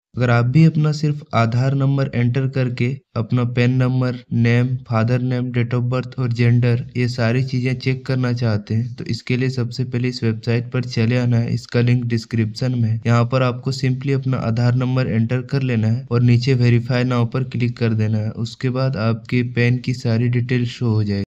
अगर आप भी अपना सिर्फ आधार नंबर एंटर करके अपना PAN number, name, father name, date of birth और जेंडर ये सारी चीज़ें चेक करना चाहते हैं तो इसके लिए सबसे पहले इस वेबसाइट पर चले आना है। इसका लिंक डिस्क्रिप्शन में है। यहाँ पर आपको सिंपली अपना आधार नंबर एंटर कर लेना है और नीचे वेरीफाई नाउ पर क्लिक कर देना है। उसके बाद आपके पैन की सारी डिटेल शो हो जाएगी।